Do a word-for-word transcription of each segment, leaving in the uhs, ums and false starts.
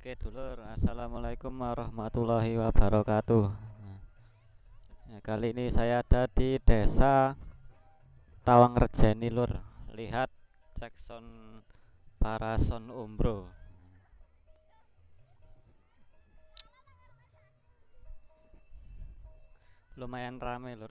Oke dulur, assalamualaikum warahmatullahi wabarakatuh. Nah, kali ini saya ada di desa Tawangrejeni lur. Lihat Jackson Parason Umbro. Lumayan rame lur.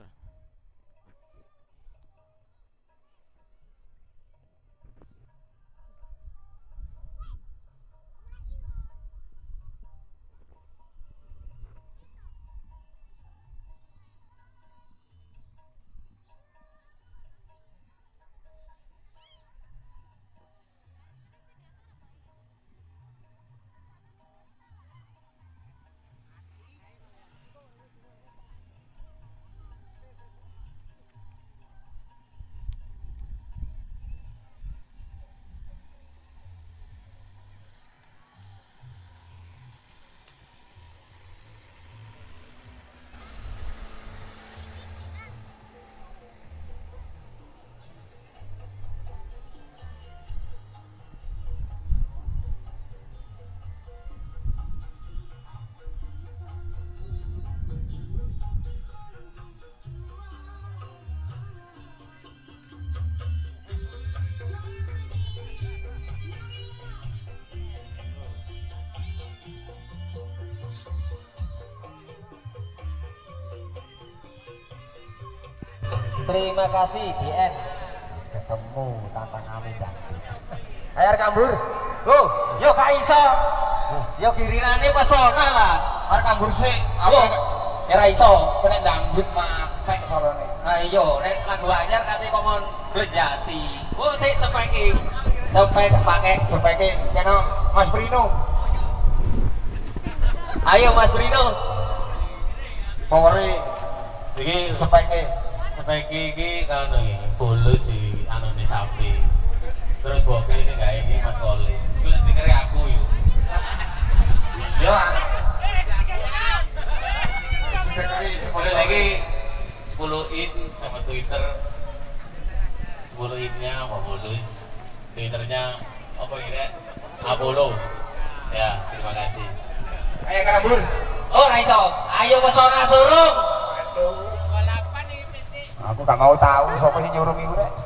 Terima kasih D N. Wis ketemu tantangannya dangdut. Ayo Kambur. Oh, yo Kak Iso. Yo girirane pesona lah. Arek Kambur sih. Yo, ya ra iso. Kena dangdut mapek salone. Ah iya, nek lagu anyar kate komon Glejati. Oh, sik speki. Spek pakai Sepeke kena Mas Brino. Ayo Mas Brino. Powere Iki sepeke. speki iki kan iki bolus iki anune sapi. Terus boke sing gawe iki Mas Kolis. Iku wis dikere aku yo. Iya. Sekretari Terus sekolah iki sepuluh in sama Twitter. sepuluh in-nya apa bolus. Twitternya apa ini? Apollo. Ya, terima kasih. Ayo Kambur. Oh, ra iso. Ayo pesona surung. Aduh. Aku gak mau tahu siapa sih nyuruh iku rek.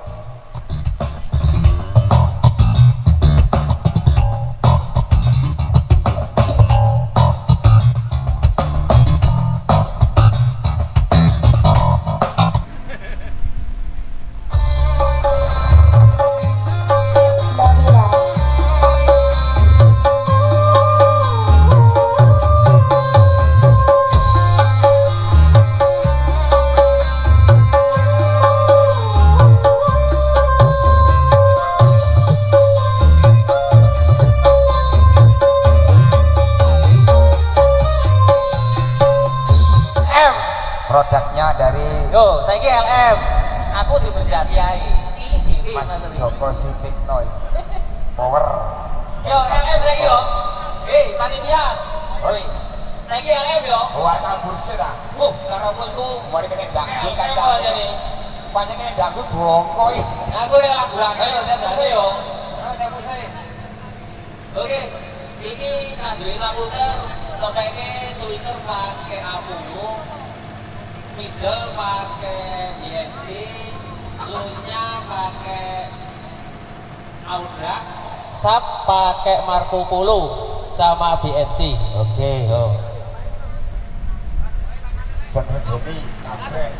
Produknya dari Yo, saiki L M. Aku di Glejati ae. Ini dhewe Mas Joko Sutikno. Power. Yo, L M saiki yo. Hei, panitia. Oi, Saiki L M yo. luar Kambur sih ta. Oh, karo aku iku. Mari kena dangdut L M aja kancane. nih. Banyak kena dangdut bongkoi. Aku nek lagu lagu yo biasa yo. Ah, temu sih. Oke, ini Sandri komputer sampai ke Twitter pakai Apollo, middle pakai D N C, low-nya pakai Audra, sub pakai Marco Polo sama B N C. Oke. Tuh. Senrejeni kabrek.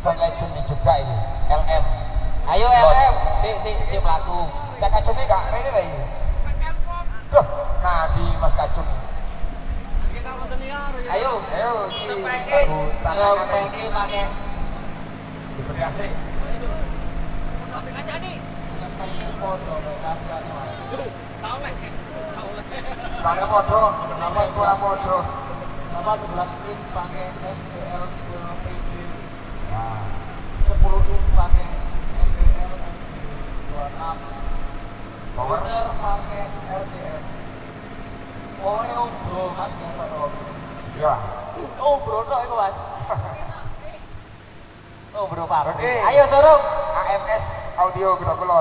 Sound Legend juga ini L M. Ayo L M, si si si pelaku. Cak Kacungnya gak rene lah ini. Duh, nanti Mas Kacung. Ayo, Ayo, sepeke, sepeke pakai diberkasi. sepeke foto kaca nih mas. Kalau foto, apa itu orang foto? delapan belas in pakai S T L tiga P D, Nah, sepuluh in pakai S T L M D dua puluh enam, power. Power pakai R J M. Powernya umbro mas nggak tahu. Iya. Oh bro, tok itu mas. Oh bro pak. Oke. Ayo sorong. A M S Audio Grokulon.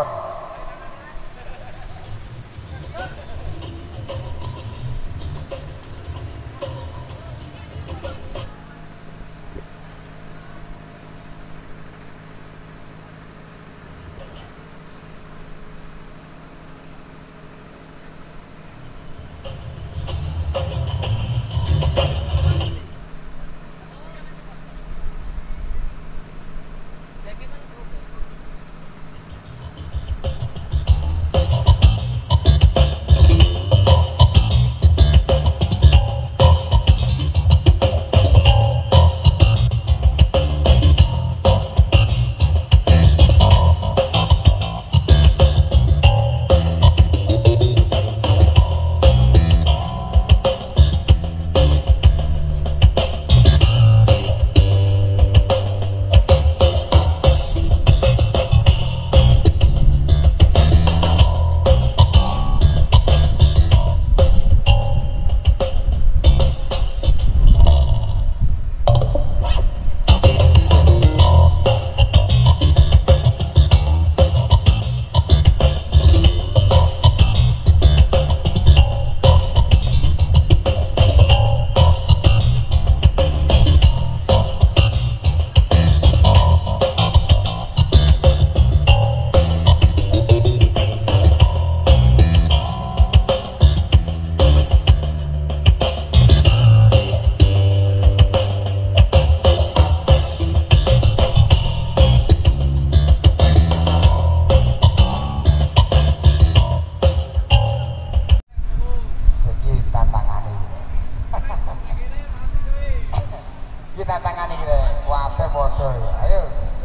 Kita tangani kita, wape bodoh. Ayo.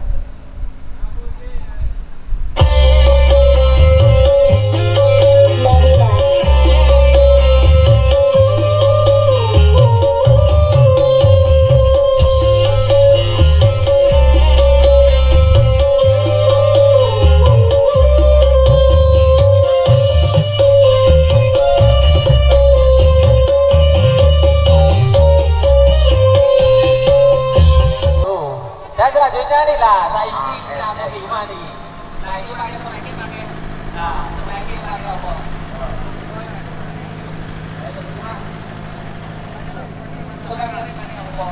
Dan selanjutnya nih lah, saya ini langsung gimana nih? Nah ini pakai semakin pakai, nah semakin pakai apa? Semakin pakai apa?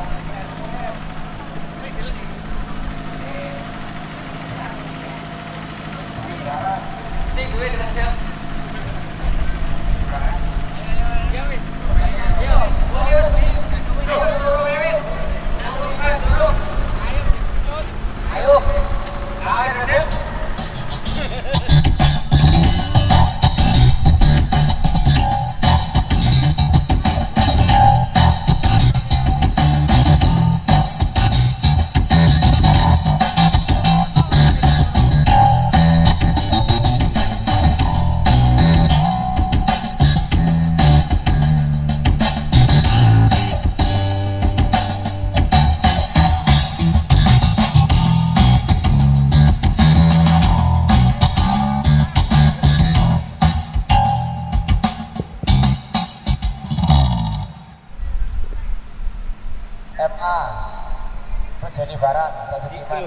Ini gue kerja. Ya wis. Yo, ayo lebih. Ayo wis. Langsung masuk. Ayo, ayo Raden. M A Rejani Barat, Tanjung Iman.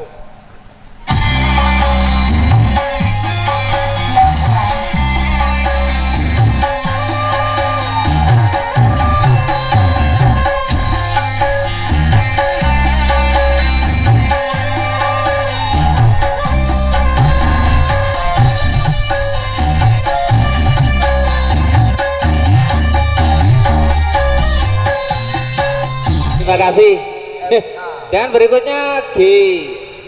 Terima kasih. Dan berikutnya G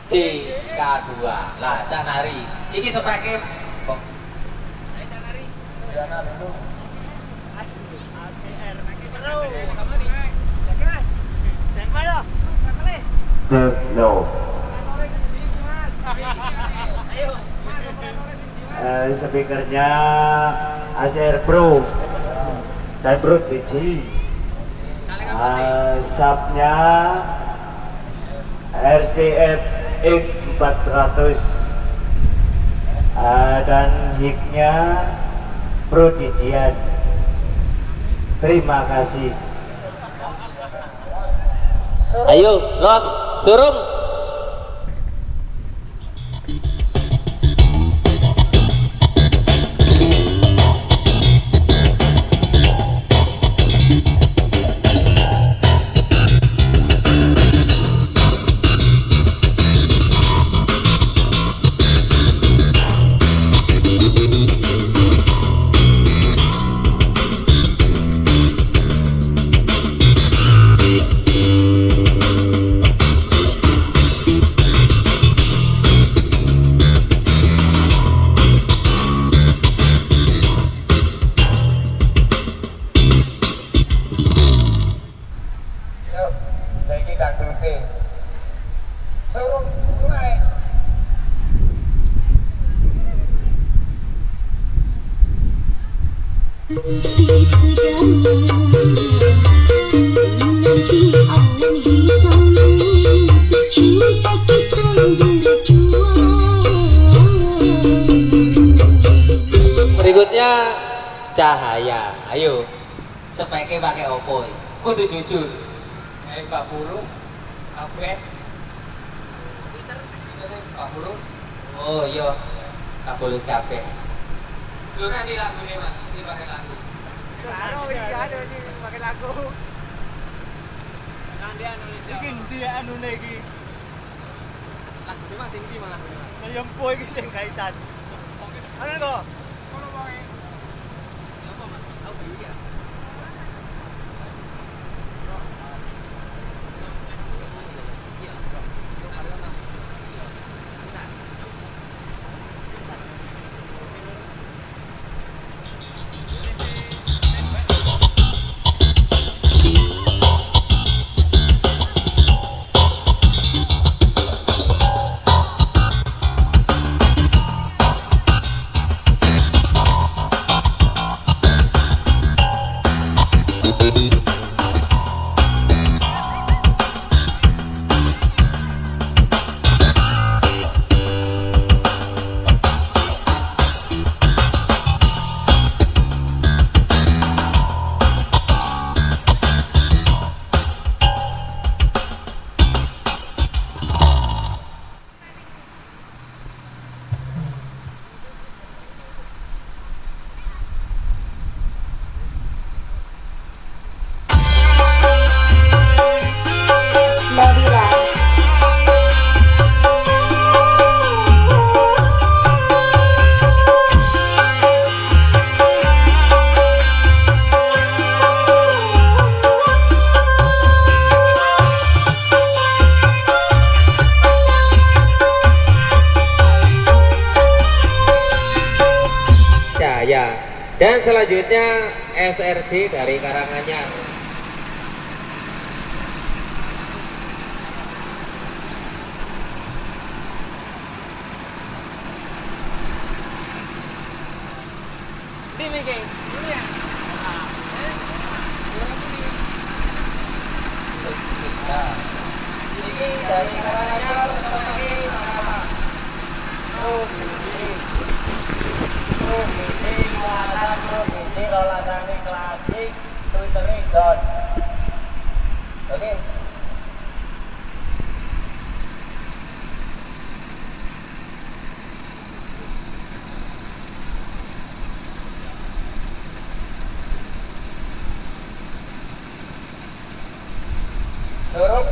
J K dua. Lah, Canari. Iki speknya kok. Ayo Canari. Dana dulu. A C R pakai bro. Kamu nih. Jangan. Jangan mana? The no. Ayo. Uh, speakernya A C R Pro dan Pro biji. Uh, subnya R C F X empat ratus uh, dan hiknya Prodigian. Terima kasih. Ayo, los, suruh. Berikutnya cahaya. Ayo, speknya pakai opo? Kudu jujur. Eh, Pak Purus, apa? Twitter, Pak Purus. Oh iya, Pak Purus kafe. Lu nanti lagu nih mas, ini pakai lagu. Claro, iya ada sih pakai lagu. Nanti anu nih. Iki dia anu lagi. Lagu ini masih di mana? Nyempo iki sing kaitan. Ana kok? Kalau pakai. Apa mas? Aku beli ya. Dan selanjutnya S R J dari Karanganyar. Ini Miki, ini ya. Ini dari Karanganyar sebagai nama. Oh, ini. Oh, ini muatan, oh, ini rolasane klasik, Twitternya John. Oke. Suruh